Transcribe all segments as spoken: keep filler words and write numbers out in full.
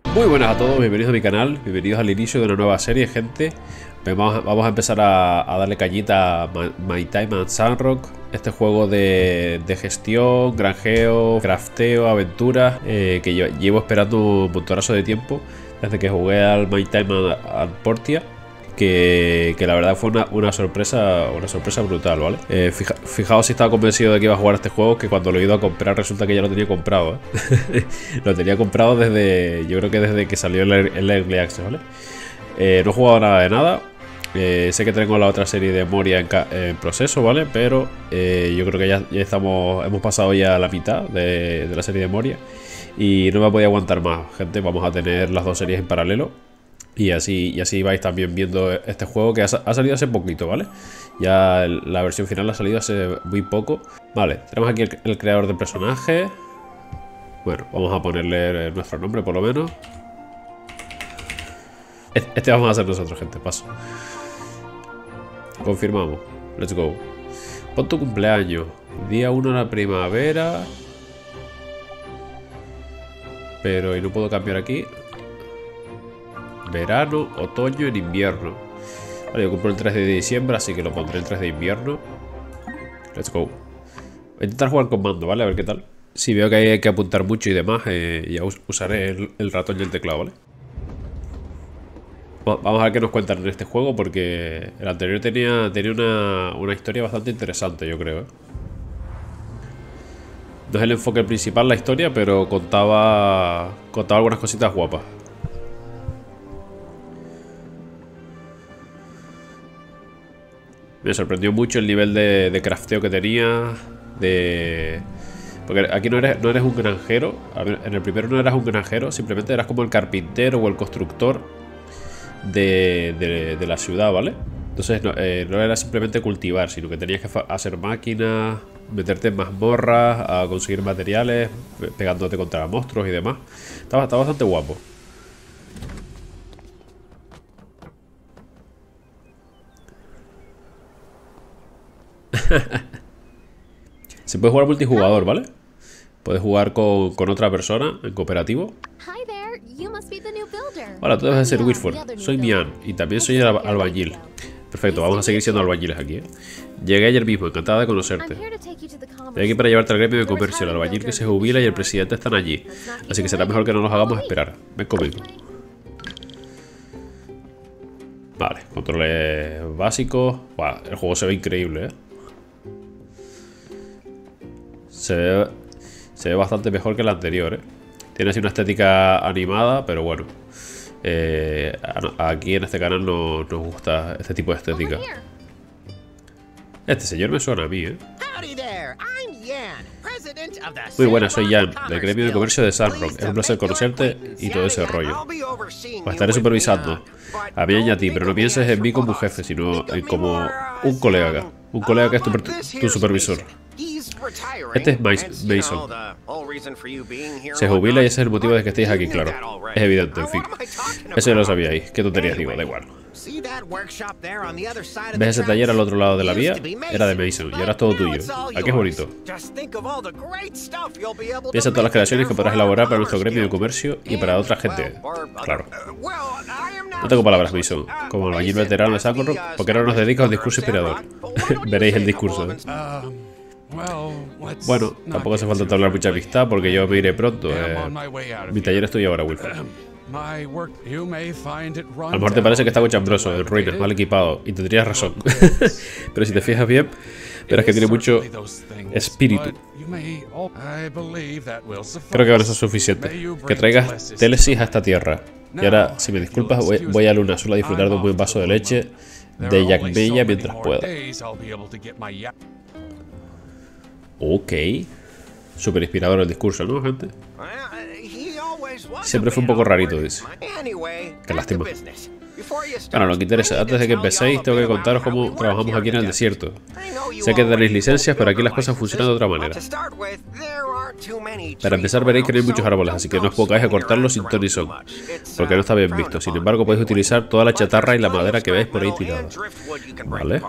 Muy buenas a todos, bienvenidos a mi canal, bienvenidos al inicio de una nueva serie, gente. Vamos, vamos a empezar a, a darle cañita a My, My Time at Sunrock. Este juego de, de gestión, granjeo, crafteo, aventuras, eh, que yo, llevo esperando un montonazo de tiempo desde que jugué al My Time at Portia. Que, que la verdad fue una, una sorpresa una sorpresa brutal, ¿vale? Eh, fija, fijaos si estaba convencido de que iba a jugar a este juego, que cuando lo he ido a comprar resulta que ya lo tenía comprado, ¿eh? Lo tenía comprado desde, yo creo que desde que salió el, el Early Access, ¿vale? Eh, no he jugado nada de nada. Eh, sé que tengo la otra serie de Moria en, en proceso, ¿vale? Pero eh, yo creo que ya, ya estamos, hemos pasado ya la mitad de, de la serie de Moria. Y no me podía aguantar más, gente. Vamos a tener las dos series en paralelo. Y así, y así vais también viendo este juego que ha, ha salido hace poquito, ¿vale? Ya el, la versión final ha salido hace muy poco. Vale, tenemos aquí el, el creador del personaje. Bueno, vamos a ponerle nuestro nombre por lo menos. Este vamos a hacer nosotros, gente, paso. Confirmamos, let's go. Pon tu cumpleaños, día uno de la primavera. Pero, y no puedo cambiar aquí. Verano, otoño, en invierno. Vale, yo compro el tres de diciembre, así que lo pondré el tres de invierno. Let's go. Voy a intentar jugar con mando, ¿vale? A ver qué tal. Si veo que hay que apuntar mucho y demás, eh, ya us usaré el, el ratón y el teclado, ¿vale? Vamos a ver qué nos cuentan en este juego, porque el anterior tenía, tenía una, una historia bastante interesante, yo creo, ¿eh? No es el enfoque principal la historia, pero contaba, contaba algunas cositas guapas. Me sorprendió mucho el nivel de, de crafteo que tenía. De... Porque aquí no eres, no eres un granjero. En el primero no eras un granjero. Simplemente eras como el carpintero o el constructor de, de, de la ciudad, ¿vale? Entonces no, eh, no era simplemente cultivar, sino que tenías que hacer máquinas, meterte en mazmorras, a conseguir materiales, pegándote contra monstruos y demás. Estaba, estaba bastante guapo. Se puede jugar multijugador, ¿vale? Puedes jugar con, con otra persona en cooperativo. Hola, tú debes de ser Whitford. Soy Mian y también soy el albañil. Perfecto, vamos a seguir siendo albañiles aquí, ¿eh? Llegué ayer mismo, encantada de conocerte. Estoy aquí para llevarte al gremio de comercio. El albañil que se jubila y el presidente están allí, así que será mejor que no nos hagamos esperar. Ven conmigo. Vale, controles básicos. Wow, el juego se ve increíble, ¿eh? Se ve, se ve bastante mejor que el anterior, ¿eh? Tiene así una estética animada, pero bueno. Eh, aquí en este canal no nos gusta este tipo de estética. Este señor me suena a mí, ¿eh? Muy buena, soy Jan, del gremio de comercio de Sunrock. Es un placer conocerte y todo ese rollo. Os estaré supervisando a mí y a ti, pero no pienses en mí como un jefe, sino en como un colega. Un colega que es tu, tu supervisor. Este es Mason. Se jubila y ese es el motivo de que estéis aquí, claro. Es evidente, en fin. Eso ya lo sabíais. Qué tonterías digo, da igual. ¿Ves ese taller al otro lado de la vía? Era de Mason y ahora es todo tuyo. Aquí es bonito. Piensa en todas las creaciones que podrás elaborar para nuestro gremio de comercio y para otra gente. Claro. No tengo palabras, Mason. Como albañil veterano de Sunrock, ¿por qué no nos dedicas a un discurso inspirador? Veréis el discurso, ¿eh? Bueno, tampoco hace falta hablar mucha amistad porque yo me iré pronto. Eh, mi taller es tuyo ahora, Wilford. A lo mejor te parece que está muy chambroso, en ruinas, mal equipado, y tendrías razón. Pero si te fijas bien, verás que tiene mucho espíritu. Creo que ahora eso es suficiente. Que traigas Telesis a esta tierra. Y ahora, si me disculpas, voy, voy a Luna Azul a disfrutar de un buen vaso de leche de Yakmeya mientras pueda. Ok. Súper inspirador el discurso, ¿no, gente? Siempre fue un poco rarito, dice. Qué lástima. Bueno, lo que interesa, antes de que empecéis, tengo que contaros cómo trabajamos aquí en el desierto. Sé que tenéis licencias, pero aquí las cosas funcionan de otra manera. Para empezar, veréis que no hay muchos árboles, así que no os pongáis a cortarlos sin ton ni son, porque no está bien visto. Sin embargo, podéis utilizar toda la chatarra y la madera que veis por ahí tirada. Vale.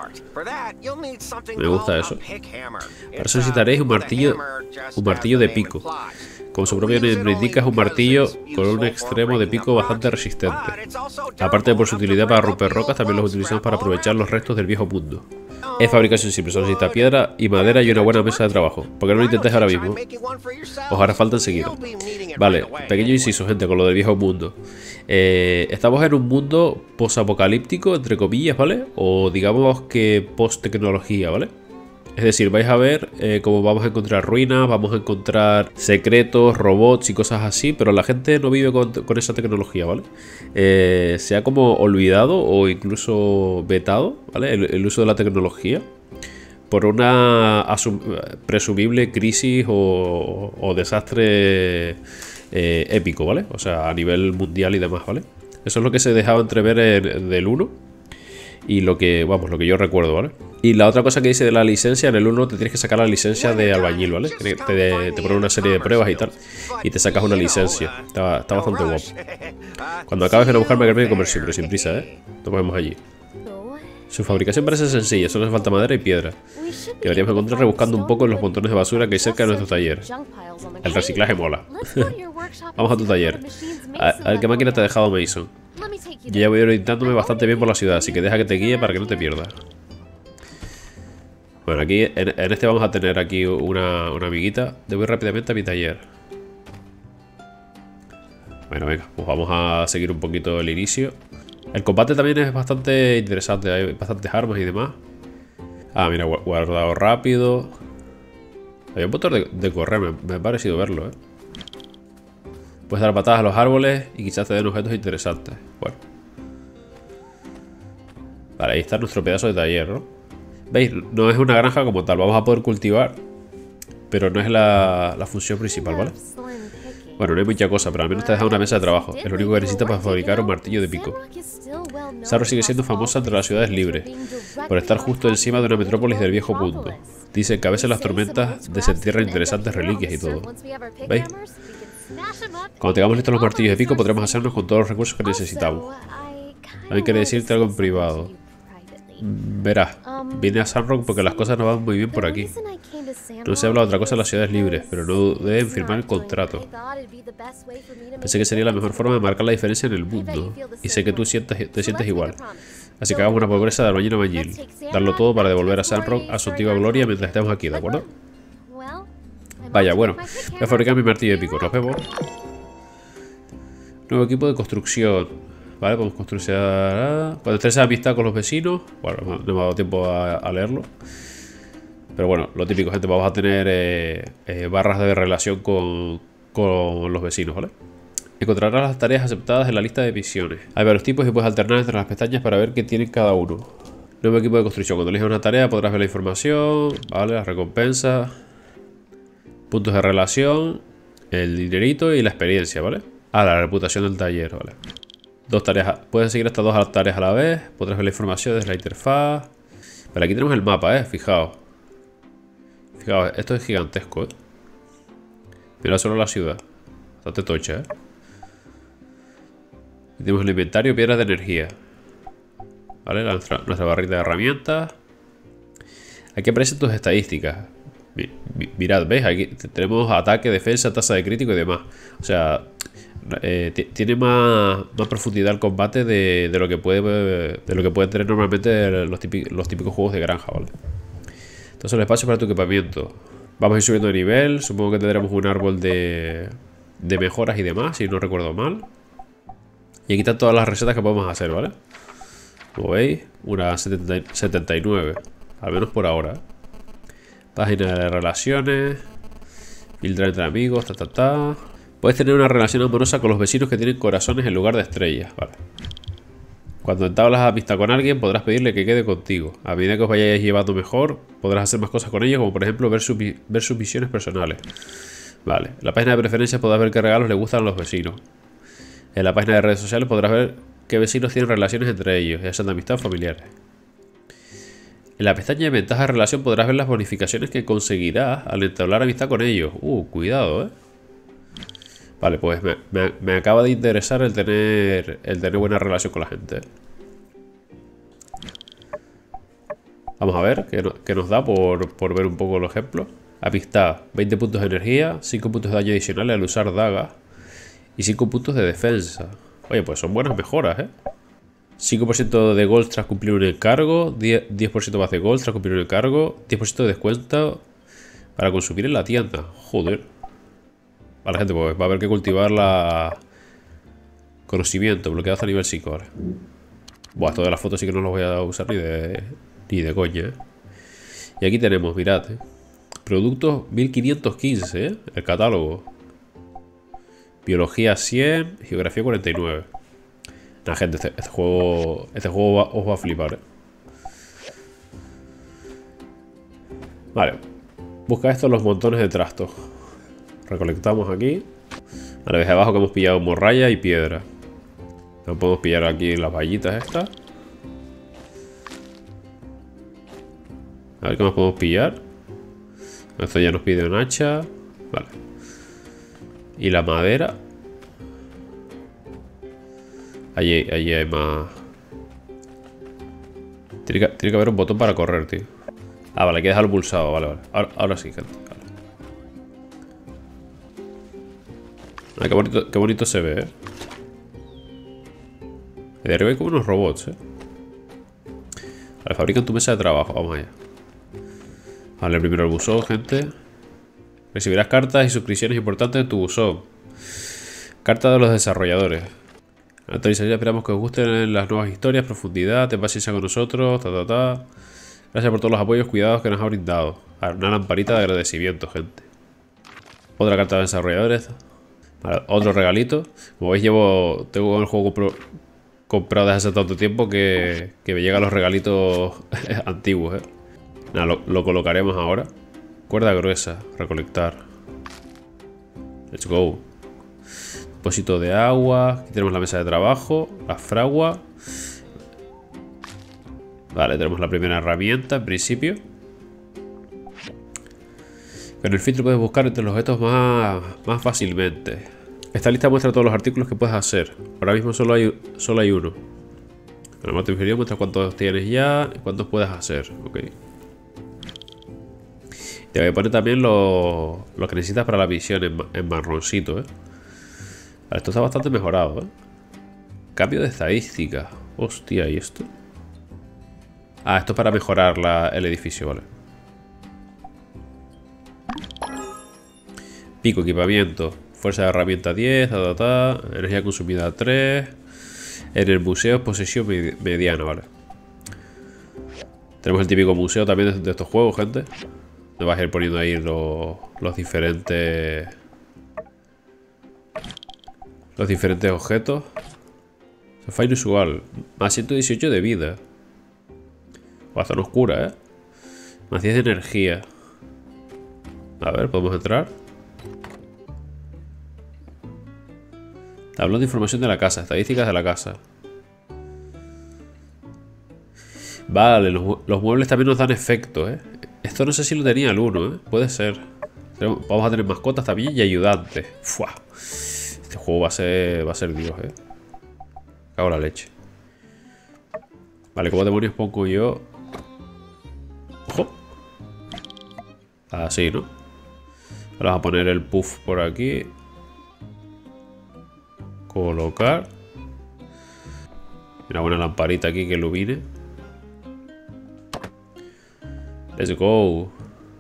Me gusta eso. Para eso necesitaréis un martillo, un martillo de pico, Como su propio nombre indica, es un martillo con un extremo de pico bastante resistente. Aparte de por su utilidad para romper rocas, también los utilizamos para aprovechar los restos del viejo mundo. Es fabricación simple, solo necesita piedra y madera y una buena mesa de trabajo. ¿Por qué no lo intentáis ahora mismo? Os hará falta enseguida. Vale, pequeño inciso, gente, con lo del viejo mundo. Eh, estamos en un mundo posapocalíptico, entre comillas, ¿vale? O digamos que post-tecnología, ¿vale? Es decir, vais a ver eh, cómo vamos a encontrar ruinas, vamos a encontrar secretos, robots y cosas así, pero la gente no vive con, con esa tecnología, ¿vale? Eh, se ha como olvidado o incluso vetado, ¿vale? El, el uso de la tecnología por una presumible crisis o, o desastre eh, épico, ¿vale? O sea, a nivel mundial y demás, ¿vale? Eso es lo que se dejaba entrever en, del uno. Y lo que, vamos, lo que yo recuerdo, ¿vale? Y la otra cosa que dice de la licencia, en el uno te tienes que sacar la licencia de albañil, ¿vale? Te, te, te ponen una serie de pruebas y tal, y te sacas una licencia. Está, está bastante guapo. Cuando acabes de buscar me conversión, pero sin prisa, ¿eh? Nos vemos allí. Su fabricación parece sencilla, solo hace falta madera y piedra. Deberíamos encontrar rebuscando un poco en los montones de basura que hay cerca de nuestro taller. El reciclaje mola. Vamos a tu taller. A, a ver qué máquina te ha dejado Mason. Yo ya voy orientándome bastante bien por la ciudad, así que deja que te guíe para que no te pierdas. Bueno, aquí en, en este vamos a tener aquí una, una amiguita. Debo ir rápidamente a mi taller. Bueno, venga, pues vamos a seguir un poquito el inicio. El combate también es bastante interesante, hay bastantes armas y demás. Ah, mira, guardado rápido. Hay un botón de, de correr, me, me ha parecido verlo, eh. Puedes dar patadas a los árboles y quizás te den objetos interesantes. Bueno. Vale, ahí está nuestro pedazo de taller, ¿no? ¿Veis? No es una granja como tal. Vamos a poder cultivar, pero no es la, la función principal, ¿vale? Bueno, no hay mucha cosa, pero al menos te deja una mesa de trabajo. Es lo único que necesitas para fabricar un martillo de pico. Sarro sigue siendo famosa entre las ciudades libres, por estar justo encima de una metrópolis del viejo mundo. Dicen que a veces las tormentas desentierran interesantes reliquias y todo. ¿Veis? Cuando tengamos listos los martillos de pico podremos hacernos con todos los recursos que necesitamos. También quería decirte algo en privado. Verás, vine a Sandrock porque las cosas no van muy bien por aquí. No se habla de otra cosa en las ciudades libres, pero no deben firmar el contrato. Pensé que sería la mejor forma de marcar la diferencia en el mundo, y sé que tú sientes, te sientes igual. Así que hagamos una progresa de albañil a albañil. Darlo todo para devolver a Sandrock a su antigua gloria mientras estemos aquí, ¿de acuerdo? Vaya, bueno, voy a fabricar mi martillo épico. Nos vemos. Nuevo equipo de construcción. Vale, podemos construir. Cuando estés en amistad con los vecinos. Bueno, no me ha dado tiempo a, a leerlo. Pero bueno, lo típico, gente. Vamos a tener eh, eh, barras de relación con, con los vecinos, ¿vale? Encontrarás las tareas aceptadas en la lista de misiones. Hay varios tipos y puedes alternar entre las pestañas para ver qué tienen cada uno. Nuevo equipo de construcción. Cuando elijas una tarea podrás ver la información, ¿vale? Las recompensas, puntos de relación, el dinerito y la experiencia, ¿vale? Ah, la reputación del taller, ¿vale? Dos tareas. Puedes seguir estas dos tareas a la vez. Podrás ver la información desde la interfaz. Vale, aquí tenemos el mapa, ¿eh? Fijaos. Fijaos, esto es gigantesco, ¿eh? Mira solo la ciudad. Bastante tocha, ¿eh? Y tenemos el inventario, piedras de energía. Vale, la, nuestra, nuestra barrita de herramientas. Aquí aparecen tus estadísticas. Mirad, ¿veis? Aquí tenemos ataque, defensa, tasa de crítico y demás. O sea, eh, tiene más, más profundidad el combate de, de lo que puede de lo que pueden tener normalmente los típicos, los típicos juegos de granja, ¿vale? Entonces el espacio para tu equipamiento. Vamos a ir subiendo de nivel. Supongo que tendremos un árbol de, de mejoras y demás, si no recuerdo mal. Y aquí están todas las recetas que podemos hacer, ¿vale? Como veis, una setenta y nueve. Al menos por ahora, ¿eh? Página de relaciones. Filtrar entre amigos, ta ta ta. Puedes tener una relación amorosa con los vecinos que tienen corazones en lugar de estrellas, vale. Cuando entablas amistad con alguien podrás pedirle que quede contigo. A medida que os vayáis llevando mejor, podrás hacer más cosas con ellos, como por ejemplo ver, su, ver sus misiones personales. Vale, en la página de preferencias podrás ver qué regalos le gustan a los vecinos. En la página de redes sociales podrás ver qué vecinos tienen relaciones entre ellos, ya sean de amistad o familiares. En la pestaña de ventajas de relación podrás ver las bonificaciones que conseguirás al entablar amistad con ellos. Uh, cuidado, eh. Vale, pues me, me, me acaba de interesar el tener el tener buena relación con la gente. Vamos a ver qué, no, qué nos da por, por ver un poco los ejemplos. Amistad, veinte puntos de energía, cinco puntos de daño adicionales al usar daga y cinco puntos de defensa. Oye, pues son buenas mejoras, ¿eh? cinco por ciento de gold tras cumplir un encargo, diez por ciento más de gold tras cumplir un encargo, diez por ciento de descuento para consumir en la tienda. Joder. Vale, gente, pues va a haber que cultivar la... Conocimiento, bloqueado hasta nivel cinco, vale. Buah, esto de las fotos sí que no los voy a usar ni de, ni de coña, ¿eh? Y aquí tenemos, mirad, ¿eh? Productos mil quinientos quince, ¿eh? El catálogo. Biología cien, geografía cuarenta y nueve. Nah, gente, este, este juego Este juego va, os va a flipar, ¿eh? Vale. Busca esto en los montones de trastos. Recolectamos aquí. Vale, desde abajo que hemos pillado morralla y piedra. No podemos pillar aquí las vallitas estas. A ver qué más podemos pillar. Esto ya nos pide un hacha. Vale. Y la madera. Allí, allí hay más. Tiene que, tiene que haber un botón para correr, tío. Ah, vale, hay que dejarlo pulsado. Vale, vale. Ahora, ahora sí, gente. Vale. Ah, qué bonito, qué bonito se ve, eh. Y de arriba hay como unos robots, eh. Vale, fabrican tu mesa de trabajo. Vamos allá. Vale, primero el buzón, gente. Recibirás cartas y suscripciones importantes en tu buzón. Carta de los desarrolladores. Actualización, esperamos que os gusten las nuevas historias, profundidad, ten paciencia con nosotros, ta ta ta. Gracias por todos los apoyos, cuidados que nos ha brindado. Una lamparita de agradecimiento, gente. Otra carta de desarrolladores. Vale, otro regalito. Como veis, llevo. Tengo el juego compro, comprado desde hace tanto tiempo que, que me llegan los regalitos antiguos, eh. Nada, lo, lo colocaremos ahora. Cuerda gruesa, recolectar. Let's go. Depósito de agua. Aquí tenemos la mesa de trabajo, la fragua. Vale, tenemos la primera herramienta en principio. Con el filtro puedes buscar entre los objetos más, más fácilmente. Esta lista muestra todos los artículos que puedes hacer. Ahora mismo solo hay, solo hay uno. En la parte inferior muestra cuántos tienes ya y cuántos puedes hacer. Ok. Te voy a poner también lo, lo que necesitas para la misión en, en marroncito, ¿eh? Vale, esto está bastante mejorado, ¿eh? Cambio de estadística. Hostia, ¿y esto? Ah, esto es para mejorar la, el edificio, vale. Pico, equipamiento. Fuerza de herramienta diez, ta, ta, ta. Energía consumida tres. En el museo, posesión mediana, vale. Tenemos el típico museo también de, de estos juegos, gente. Me vas a ir poniendo ahí los, los diferentes... Los diferentes objetos. Sofá inusual. Más ciento dieciocho de vida. Bastante oscura, ¿eh? Más diez de energía. A ver, ¿podemos entrar? Tablón de información de la casa. Estadísticas de la casa. Vale, los, los muebles también nos dan efecto, ¿eh? Esto no sé si lo tenía el uno, ¿eh? Puede ser. Vamos a tener mascotas también y ayudantes. Fua. Este juego va a ser, va a ser Dios, ¿eh? Cago la leche. Vale, ¿cómo demonios pongo yo? ¡Ojo! Así, ¿no? Ahora vamos a poner el puff por aquí. Colocar. Una buena lamparita aquí que ilumine. Let's go.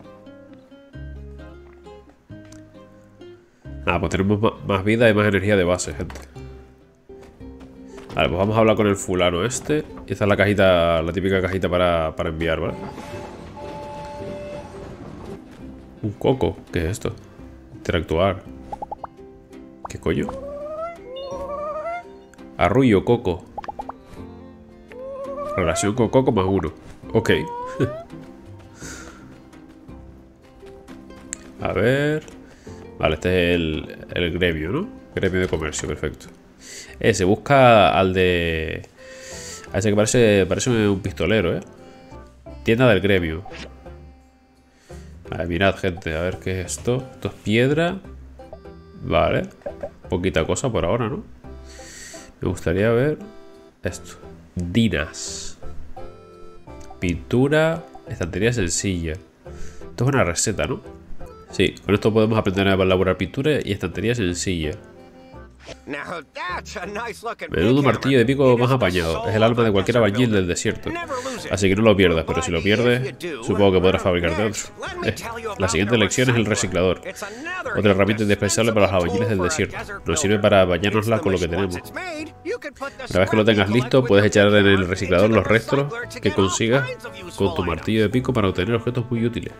Nada, pues tenemos más vida y más energía de base, gente. Vale, pues vamos a hablar con el fulano este. Y esta es la cajita, la típica cajita para, para enviar, ¿vale? Un coco. ¿Qué es esto? Interactuar. ¿Qué coño? Arrullo, coco. Relación con coco más uno. Ok. A ver. Vale, este es el, el gremio, ¿no? Gremio de comercio, perfecto. Eh, se busca al de... A ese que parece, parece un pistolero, ¿eh? Tienda del gremio. Vale, mirad, gente, a ver qué es esto. Esto es piedra. Vale. Poquita cosa por ahora, ¿no? Me gustaría ver esto. Dinas. Pintura. Estantería sencilla. Esto es una receta, ¿no? Sí, con esto podemos aprender a elaborar pinturas y estanterías sencillas. Menudo martillo de pico más apañado. Es el alma de cualquier albañil del desierto. Así que no lo pierdas, pero si lo pierdes, supongo que podrás fabricarte otro. Eh, la siguiente lección es el reciclador. Otra herramienta indispensable para los albañiles del desierto. Nos sirve para bañárnosla con lo que tenemos. Una vez que lo tengas listo, puedes echar en el reciclador los restos que consigas con tu martillo de pico para obtener objetos muy útiles.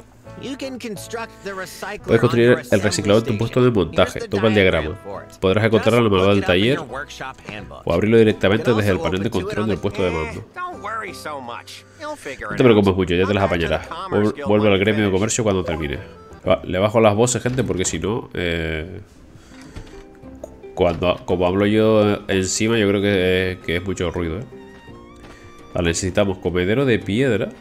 Puedes construir el reciclador en tu puesto de montaje. Toma el diagrama. Podrás encontrarlo en el manual del taller o abrirlo directamente desde el panel de control del puesto de mando. No te preocupes mucho, ya te las apañarás. Vuelve al gremio de comercio cuando termine. Le bajo las voces, gente, porque si no... Eh, cuando, como hablo yo encima, yo creo que, que es mucho ruido, ¿eh? Vale, necesitamos comedero de piedra,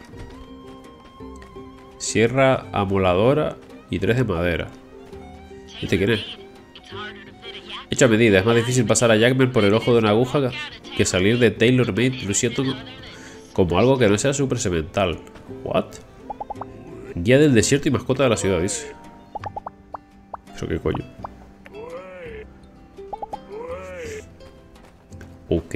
sierra amoladora y tres de madera. ¿Este quién es? Hecha medida, es más difícil pasar a Jackman por el ojo de una aguja que salir de Taylor Made luciendo como algo que no sea super cemental. ¿What? Guía del desierto y mascota de la ciudad, dice. ¿Eso qué coño? Ok.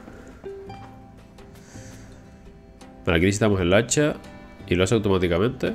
Vale, aquí necesitamos el hacha y lo hace automáticamente.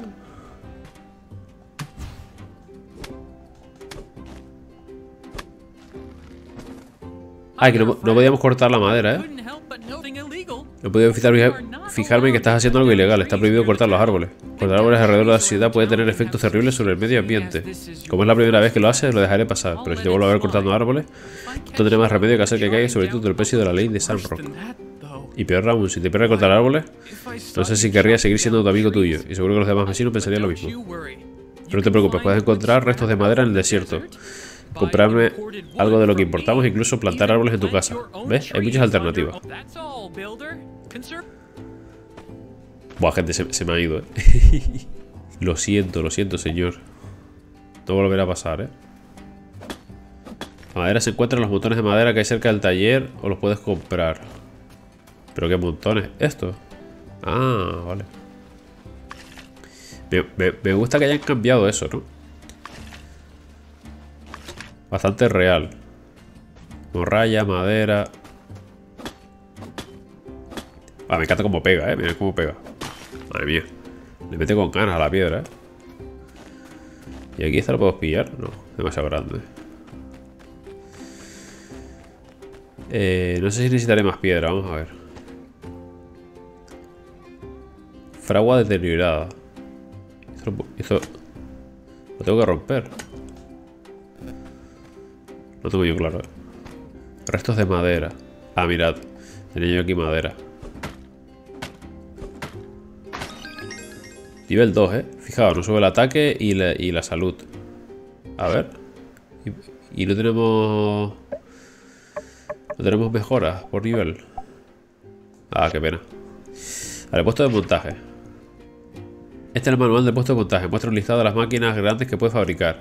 Ay, que no, no podíamos cortar la madera, ¿eh? No podía fijar, fijarme que estás haciendo algo ilegal. Está prohibido cortar los árboles. Cortar árboles alrededor de la ciudad puede tener efectos terribles sobre el medio ambiente. Como es la primera vez que lo haces, lo dejaré pasar. Pero si te vuelvo a ver cortando árboles, no tendré más remedio que hacer que caiga sobre todo el precio de la ley de Sandrock. Y peor aún, si te pierdes cortar árboles, no sé si querría seguir siendo tu amigo tuyo. Y seguro que los demás vecinos pensarían lo mismo. Pero no te preocupes, puedes encontrar restos de madera en el desierto. Comprarme algo de lo que importamos e incluso plantar árboles en tu casa. ¿Ves? Hay muchas alternativas. Buah, gente, se, se me ha ido, ¿eh? Lo siento, lo siento, señor. No volverá a pasar, ¿eh? La madera se encuentra en los montones de madera que hay cerca del taller o los puedes comprar. ¿Pero qué montones? ¿Esto? Ah, vale. Me, me, me gusta que hayan cambiado eso, ¿no? Bastante real. Morralla, madera. Ah, me encanta cómo pega, eh. Mira cómo pega. Madre mía. Le mete con ganas a la piedra, eh. ¿Y aquí esta lo puedo pillar? No, demasiado grande. Eh, no sé si necesitaré más piedra, vamos a ver. Fragua deteriorada. Esto lo, esto lo tengo que romper. No tengo yo claro, ¿eh? Restos de madera. Ah, mirad. Tenía yo aquí madera. Nivel dos, ¿eh? Fijaos, nos sube el ataque y la, y la salud. A ver. Y, y no tenemos... No tenemos mejoras por nivel. Ah, qué pena. Vale, puesto de montaje. Este es el manual de puesto de montaje. Muestra un listado de las máquinas grandes que puedes fabricar.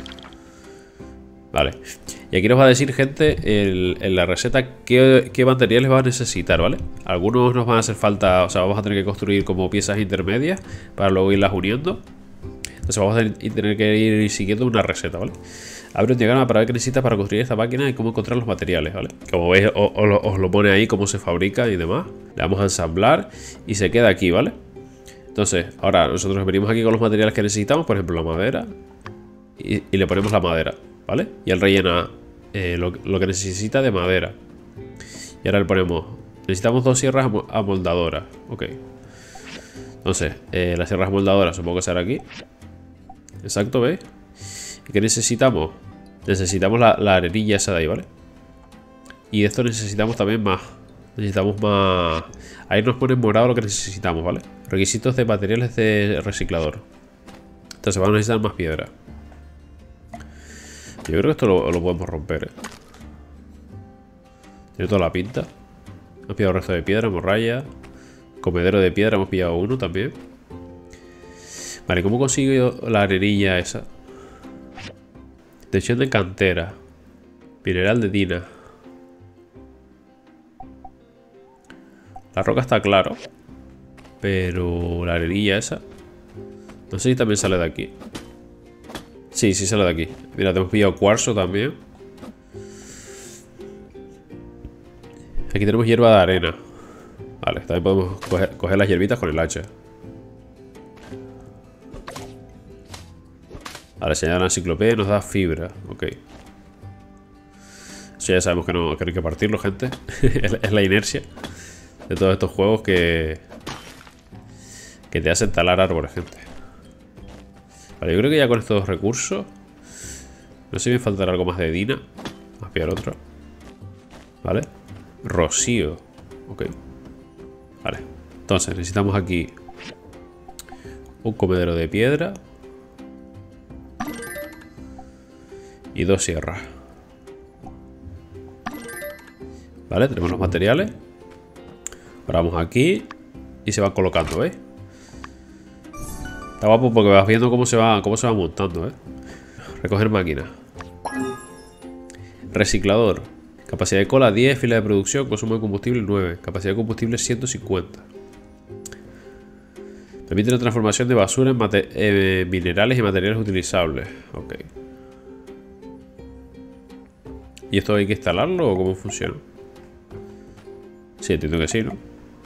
Vale. Y aquí nos va a decir, gente, el, en la receta qué, qué materiales va a necesitar, ¿vale? Algunos nos van a hacer falta, o sea, vamos a tener que construir como piezas intermedias para luego irlas uniendo. Entonces vamos a tener que ir siguiendo una receta, ¿vale? Abre un diagrama para ver qué necesitas para construir esta máquina y cómo encontrar los materiales, ¿vale? Como veis, os, os, os lo pone ahí cómo se fabrica y demás. Le vamos a ensamblar y se queda aquí, ¿vale? Entonces, ahora nosotros venimos aquí con los materiales que necesitamos, por ejemplo, la madera, y, y le ponemos la madera, ¿vale? Y él rellena eh, lo, lo que necesita de madera. Y ahora le ponemos... Necesitamos dos sierras amoldadoras. Ok. Entonces, eh, las sierras amoldadoras supongo que será aquí. Exacto, ¿veis? ¿Y qué necesitamos? Necesitamos la, la arenilla esa de ahí, ¿vale? Y de esto necesitamos también más. Necesitamos más... Ahí nos pone en morado lo que necesitamos, ¿vale? Requisitos de materiales de reciclador. Entonces vamos a necesitar más piedra. Yo creo que esto lo, lo podemos romper, ¿eh? Tiene toda la pinta. Hemos pillado el resto de piedra, morralla. Comedero de piedra, hemos pillado uno también. Vale, ¿cómo consigo la arenilla esa? Tensión de cantera. Mineral de tina. La roca está claro. Pero la arenilla esa... No sé si también sale de aquí. Sí, sí sale de aquí. Mira, te hemos pillado cuarzo también. Aquí tenemos hierba de arena. Vale, también podemos coger, coger las hierbitas con el hacha. Vale, señala la enciclopedia y nos da fibra. Ok. Eso ya sabemos que no, que no hay que partirlo, gente. Es la inercia de todos estos juegos que... que te hacen talar árboles, gente. Vale, yo creo que ya con estos recursos... No sé si me faltará algo más de Dina. Vamos a pillar otro. Vale. Rocío. Ok. Vale. Entonces, necesitamos aquí un comedero de piedra y dos sierras. Vale, tenemos los materiales. Ahora vamos aquí y se van colocando, ¿veis? Está guapo porque vas viendo cómo se va, cómo se va montando, ¿eh? Recoger máquina. Reciclador. Capacidad de cola diez, fila de producción, consumo de combustible nueve, capacidad de combustible ciento cincuenta. Permite la transformación de basura en eh, minerales y materiales utilizables. Ok. ¿Y esto hay que instalarlo o cómo funciona? Sí, entiendo que sí, ¿no?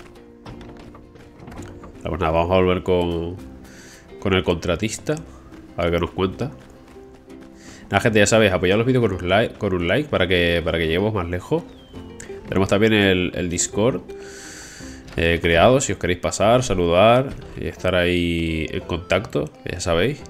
Pues nada, vamos a volver con, con el contratista. A ver qué nos cuenta. Nada, gente, ya sabéis, apoyad los vídeos con un like, con un like para que para que lleguemos más lejos. Tenemos también el, el Discord eh, creado, si os queréis pasar, saludar y estar ahí en contacto, ya sabéis.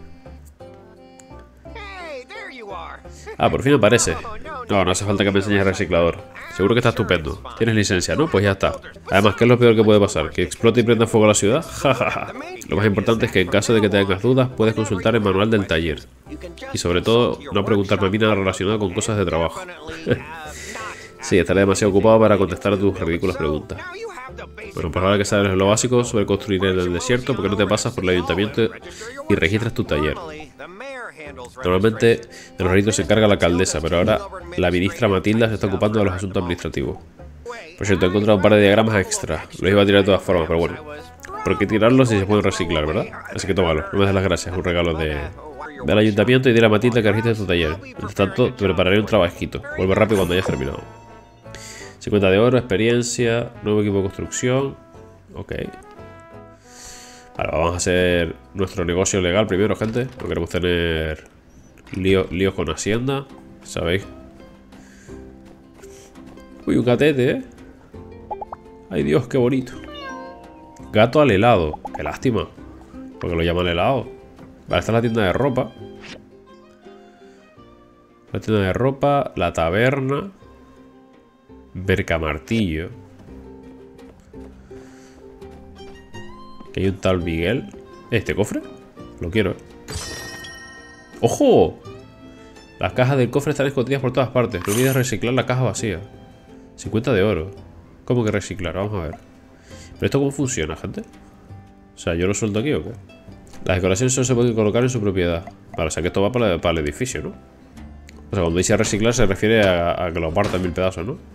Ah, por fin aparece. No, no hace falta que me enseñes el reciclador. Seguro que está estupendo. Tienes licencia, ¿no? Pues ya está. Además, ¿qué es lo peor que puede pasar? ¿Que explote y prenda fuego a la ciudad? Jajaja. Lo más importante es que en caso de que tengas dudas, puedes consultar el manual del taller. Y sobre todo, no preguntarme a mí nada relacionado con cosas de trabajo. Sí, estaré demasiado ocupado para contestar a tus ridículas preguntas. Bueno, pues ahora que sabes lo básico sobre construir en el desierto, ¿por qué no te pasas por el ayuntamiento y registras tu taller? Normalmente de los registros se encarga la alcaldesa, pero ahora la ministra Matilda se está ocupando de los asuntos administrativos. Por cierto, he encontrado un par de diagramas extra. Los iba a tirar de todas formas, pero bueno. ¿Por qué tirarlos si se pueden reciclar, verdad? Así que tómalo, no me des las gracias, un regalo de... Ve al ayuntamiento y dile a Matilda que registres tu taller. Mientras tanto, te prepararé un trabajito. Vuelve rápido cuando hayas terminado. cincuenta de oro, experiencia, nuevo equipo de construcción. Ok. Vale, vamos a hacer nuestro negocio legal primero, gente. No queremos tener líos lío con Hacienda, ¿sabéis? Uy, un gatete, ¿eh? Ay, Dios, qué bonito. Gato al helado. Qué lástima. Porque lo llaman helado. Vale, esta es la tienda de ropa. La tienda de ropa, la taberna. Bercamartillo. Que hay un tal Miguel. ¿Este cofre? Lo quiero, ¿eh? ¡Ojo! Las cajas del cofre están escondidas por todas partes. No olvides reciclar la caja vacía. cincuenta de oro. ¿Cómo que reciclar? Vamos a ver. ¿Pero esto cómo funciona, gente? O sea, ¿yo lo suelto aquí o qué? Las decoraciones solo se pueden colocar en su propiedad. Vale, o sea que esto va para, para el edificio, ¿no? O sea, cuando dice reciclar se refiere a, a que lo parta en mil pedazos, ¿no?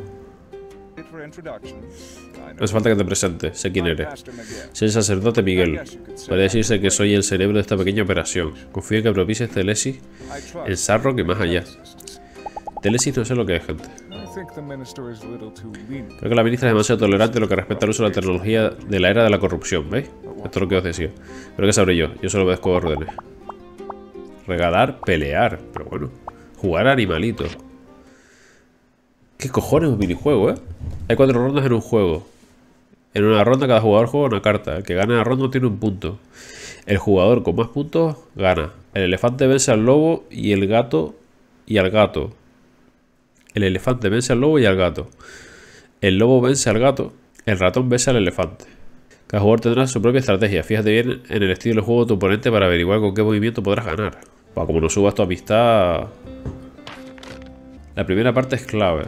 No hace falta que te presentes, sé quién eres. Soy el sacerdote Miguel. Podría decirse que soy el cerebro de esta pequeña operación. Confío en que propicies Telesis en Sarrock y más allá. Telesis no sé lo que es, gente. Creo que la ministra es demasiado tolerante en lo que respecta al uso de la tecnología de la era de la corrupción, ¿veis? Esto es lo que os decía. Pero que sabré yo, yo solo obedezco órdenes. Regalar, pelear, pero bueno. Jugar a animalitos. ¿Qué cojones un minijuego, eh? Hay cuatro rondas en un juego. En una ronda cada jugador juega una carta. El que gane la ronda tiene un punto. El jugador con más puntos gana. El elefante vence al lobo y el gato y al gato. El elefante vence al lobo y al gato. El lobo vence al gato. El ratón vence al elefante. Cada jugador tendrá su propia estrategia. Fíjate bien en el estilo de juego de tu oponente para averiguar con qué movimiento podrás ganar. Para como no subas tu amistad... La primera parte es clave.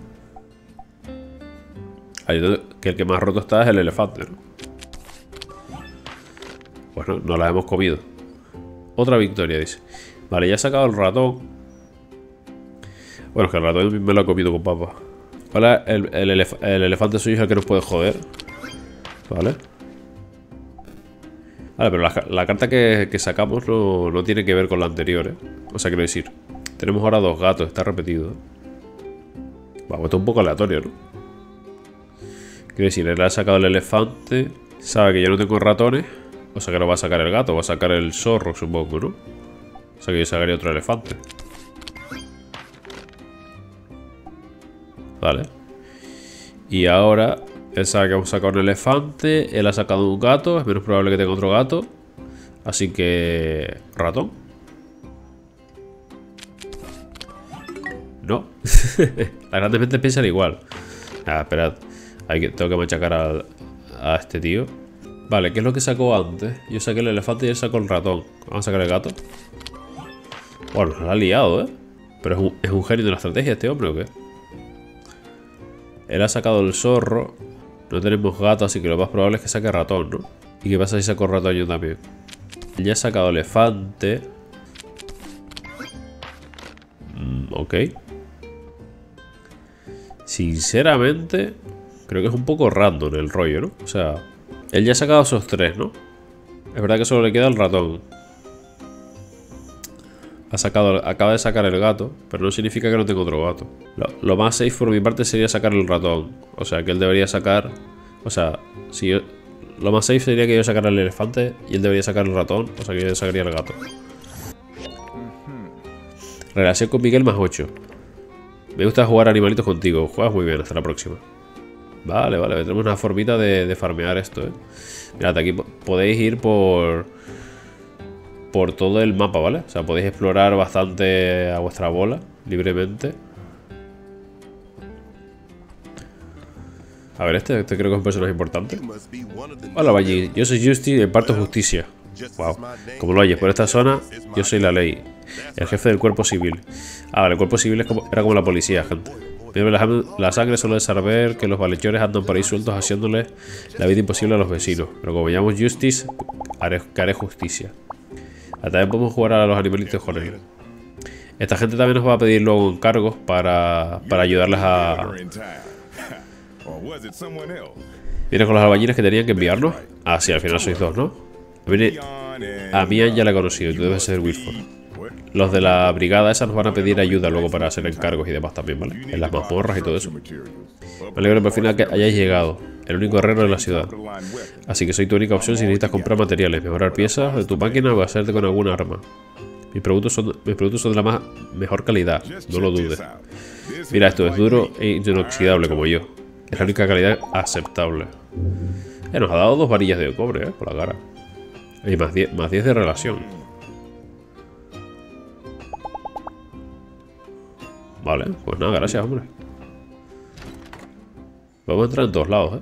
Que el que más roto está es el elefante, ¿no? Bueno, no la hemos comido. Otra victoria, dice. Vale, ya he sacado el ratón. Bueno, es que el ratón me lo ha comido con papa. Vale, el, el, elef el elefante suyo es el que nos puede joder. Vale. Vale, pero la, la carta que, que sacamos no, no tiene que ver con la anterior, ¿eh? O sea, quiero decir, tenemos ahora dos gatos, está repetido. Vamos, esto es un poco aleatorio, ¿no? Quiero decir, él ha sacado el elefante, sabe que yo no tengo ratones, o sea que no va a sacar el gato, va a sacar el zorro, supongo, ¿no? O sea que yo sacaría otro elefante. Vale. Y ahora, él sabe que hemos sacado un elefante, él ha sacado un gato, es menos probable que tenga otro gato. Así que... ratón. No. Las grandes mentes piensan igual. Ah, esperad. Hay que, tengo que machacar a, a este tío. Vale, ¿qué es lo que sacó antes? Yo saqué el elefante y él sacó el ratón. Vamos a sacar el gato. Bueno, se lo ha liado, ¿eh? Pero es un, es un genio de la estrategia este hombre, ¿o qué? Él ha sacado el zorro. No tenemos gato, así que lo más probable es que saque ratón, ¿no? ¿Y qué pasa si saco ratón yo también? Él ya ha sacado elefante. Mm, ok. Sinceramente, creo que es un poco random el rollo, ¿no? O sea, él ya ha sacado esos tres, ¿no? Es verdad que solo le queda el ratón. Ha sacado, acaba de sacar el gato, pero no significa que no tenga otro gato. Lo, lo más safe por mi parte sería sacar el ratón. O sea, que él debería sacar... O sea, si yo... Lo más safe sería que yo sacara el elefante y él debería sacar el ratón. O sea, que yo sacaría el gato. Relación con Miguel más ocho. Me gusta jugar animalitos contigo. Juegas muy bien, hasta la próxima. Vale, vale, tenemos una formita de, de farmear esto, eh. Mirad, aquí podéis ir por... Por todo el mapa, ¿vale? O sea, podéis explorar bastante a vuestra bola, libremente. A ver, este, este creo que es un personaje importante. Hola, Valle, yo soy Justy y imparto justicia. Wow. Como lo oyes, por esta zona, yo soy la ley. El jefe del cuerpo civil. Ah, vale, el cuerpo civil es como, era como la policía, gente. La, la sangre solo es saber que los malhechores andan por ahí sueltos haciéndole la vida imposible a los vecinos. Pero como me llamo Justice, haré, que haré justicia. También podemos jugar a los animalitos con él. Esta gente también nos va a pedir luego encargos para, para ayudarles a... ¿Vienes con los albañiles que tenían que enviarnos? Ah, sí, al final sois dos, ¿no? A Mian ya la he conocido y tú debes ser Wilford. Los de la brigada esa nos van a pedir ayuda luego para hacer encargos y demás también, ¿vale? En las mazmorras y todo eso. Me alegro por fin que hayáis llegado. El único herrero de la ciudad. Así que soy tu única opción si necesitas comprar materiales, mejorar piezas de tu máquina o hacerte con alguna arma. Mis productos son, mis productos son de la más, mejor calidad, no lo dudes. Mira, esto es duro e inoxidable como yo. Es la única calidad aceptable. Eh, nos ha dado dos varillas de cobre, eh, por la cara. Y más diez, más diez de relación. Vale, pues nada, gracias, hombre. Vamos a entrar en todos lados, eh.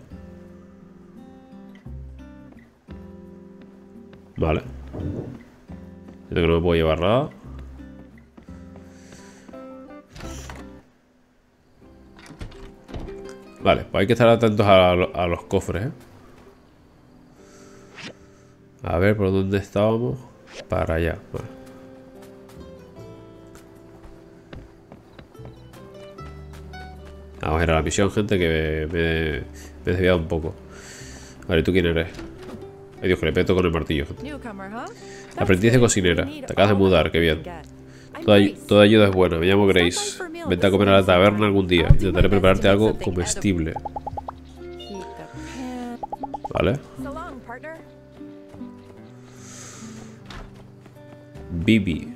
Vale. Yo creo que no me puedo llevar nada. Vale, pues hay que estar atentos a, a los cofres, ¿eh? A ver, ¿por dónde estábamos? Para allá, vale. Vamos a ir a la misión, gente, que me, me, me he desviado un poco. Vale, ¿tú quién eres? Ay, Dios, que le peto con el martillo, gente. Aprendiz de cocinera. Te acabas de mudar, qué bien. Toda, toda ayuda es buena. Me llamo Grace. Vente a comer a la taberna algún día. Intentaré prepararte algo comestible. Vale. Bibi.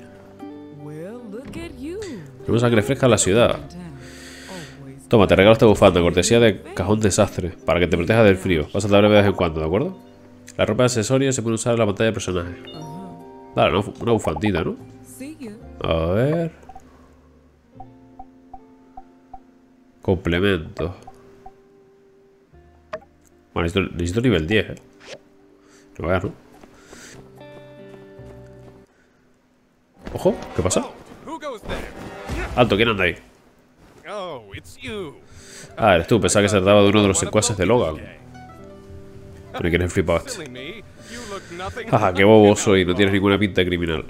Tenemos sangre fresca en la ciudad. Toma, te regalo esta bufanda, cortesía de Cajón Desastre, para que te proteja del frío. Pásate a breve de vez en cuando, ¿de acuerdo? La ropa de accesorio se puede usar en la pantalla de personaje. Vale, no, una bufandita, ¿no? A ver. Complementos. Bueno, necesito, necesito nivel diez, eh. No veas, ¿no? Ojo, ¿qué pasa? Alto, ¿quién anda ahí? Ah, eres tú, pensaba que se trataba de uno de los secuaces de Logan. Pero ¿quién es el flipado este? Jaja, qué bobo soy, no tienes ninguna pinta de criminal.